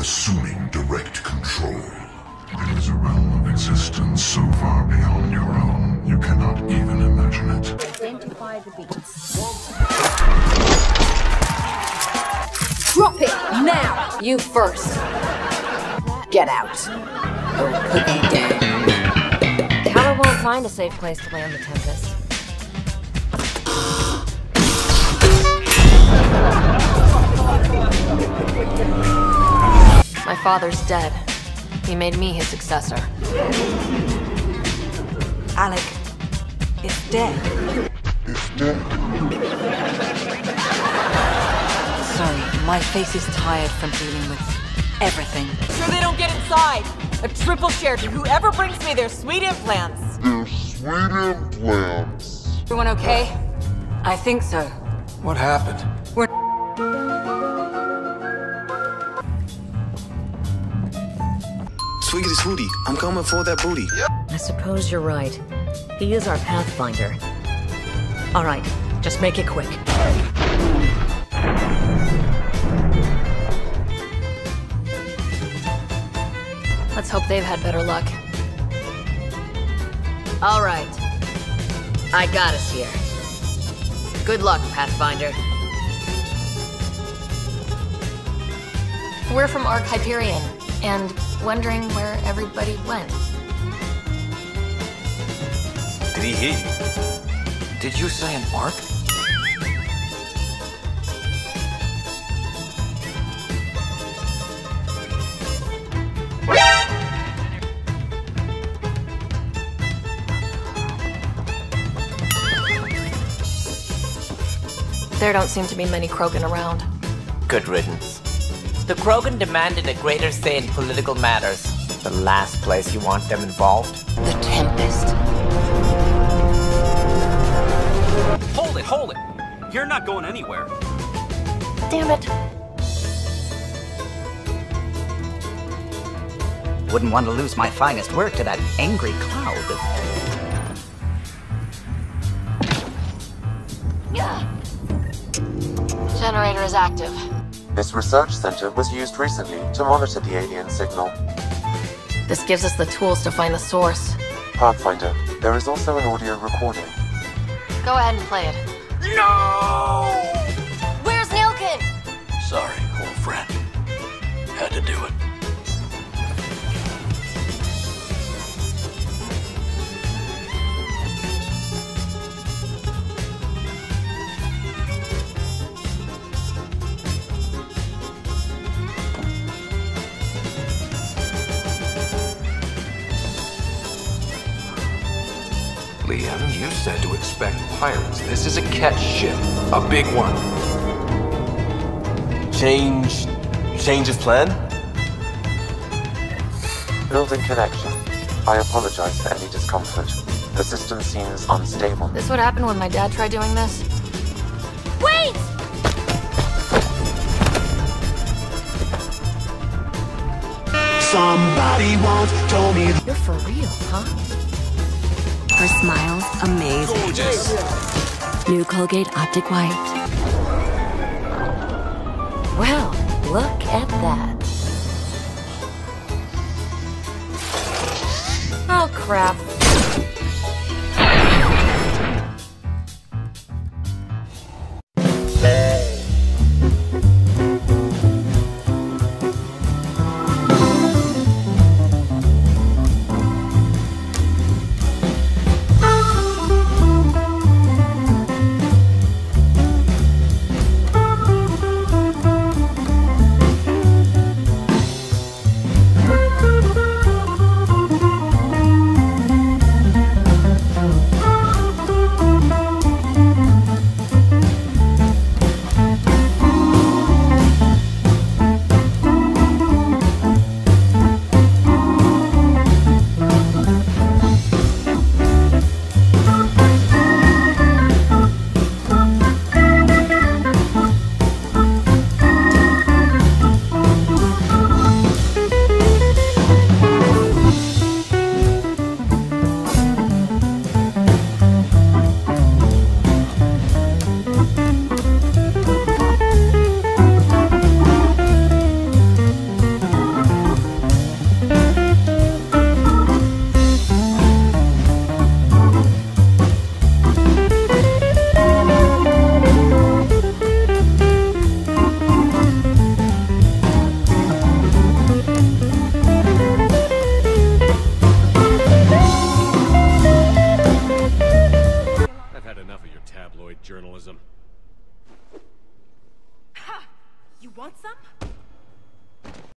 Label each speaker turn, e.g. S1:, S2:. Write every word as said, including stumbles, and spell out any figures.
S1: assuming direct control. It is a realm of existence so far beyond your own, you cannot even imagine it.
S2: Identify the beats. Drop it, now! You first. Get out. Oh, cookie down.
S3: Tower won't find a safe place to land the Tempest. My father's dead. He made me his successor.
S4: Alec is dead.
S1: Is dead.
S4: Sorry, my face is tired from dealing with everything.
S5: Sure they don't get inside. A triple share to whoever brings me their sweet implants.
S1: Their sweet implants.
S5: Everyone okay?
S4: I think so.
S6: What happened?
S4: We're
S7: Swiggity Swooty, I'm coming for that booty.
S8: I suppose you're right. He is our Pathfinder. All right, just make it quick.
S3: Let's hope they've had better luck.
S8: All right. I got us here. Good luck, Pathfinder.
S3: We're from Ark Hyperion, and wondering where everybody went.
S6: Did he hear you? Did you say an arc?
S3: There don't seem to be many Krogan around.
S9: Good riddance. The Krogan demanded a greater say in political matters. The last place you want them involved.
S4: the Tempest.
S10: Hold it, hold it! You're not going anywhere.
S3: Damn it.
S11: Wouldn't want to lose my finest work to that angry cloud.
S3: Generator is active.
S12: This research center was used recently to monitor the alien signal.
S3: This gives us the tools to find the source.
S12: Pathfinder, there is also an audio recording.
S3: Go ahead and play it.
S10: No!
S3: Where's Nilkin?
S10: Sorry, old friend. Had to do it.
S6: Liam, you said to expect pirates. This is a catch ship. A big one.
S10: Change... change of plan?
S12: Building connection. I apologize for any discomfort. The system seems unstable.
S3: This would happen when my dad tried doing this. Wait!
S13: Somebody once told me.
S3: You're for real, huh?
S14: Her smile's amazing.
S10: Gorgeous.
S14: New Colgate Optic White.
S3: Well, look at that. Oh, crap.
S15: journalism.
S5: Ha! You want some?